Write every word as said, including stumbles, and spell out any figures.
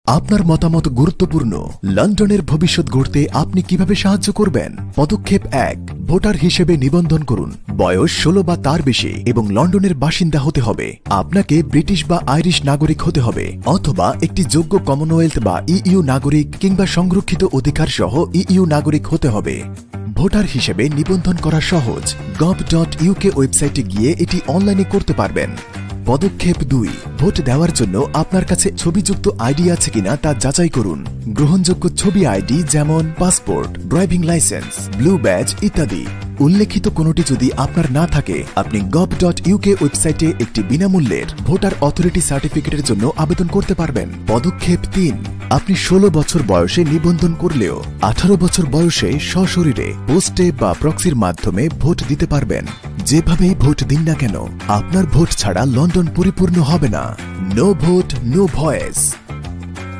আপনার মতামত গুরুত্বপূর্ণ। লন্ডনের ভবিষ্যৎ গড়তে আপনি কিভাবে সাহায্য করবেন? পদক্ষেপ এক, ভোটার হিসেবে নিবন্ধন করুন। বয়স ষোলো বা তার বেশি এবং লন্ডনের বাসিন্দা হতে হবে। আপনাকে ব্রিটিশ বা আইরিশ নাগরিক হতে হবে অথবা একটি যোগ্য কমনওয়েলথ বা ইইউ নাগরিক কিংবা সংরক্ষিত অধিকার সহ ইইউ নাগরিক হতে হবে। ভোটার হিসেবে নিবন্ধন করা সহজ। গভ ডট ইউকে ওয়েবসাইটে গিয়ে এটি অনলাইনে করতে পারবেন। পদক্ষেপ দুই, ভোট দেওয়ার জন্য আপনার কাছে ছবিযুক্ত আইডি আছে কিনা তা যাচাই করুন। গ্রহণযোগ্য ছবি আইডি যেমন passport, driving licence, blue badge ইত্যাদি। উল্লেখিত কোনোটি যদি আপনার না থাকে, আপনি গভ ডট ইউকে ওয়েবসাইটে একটি বিনামূল্যের ভোটার অথরিটি সার্টিফিকেটের জন্য আবেদন করতে পারবেন। পদক্ষেপ তিন, আপনি ষোলো বছর বয়সে নিবন্ধন করলেও আঠারো বছর বয়সে সশরীরে পোস্টে বা প্রক্সির মাধ্যমে ভোট দিতে পারবেন। যেভাবেই ভোট দিন না কেন, আপনার ভোট ছাড়া লন্ডন পরিপূর্ণ হবে না। No vote, no voice.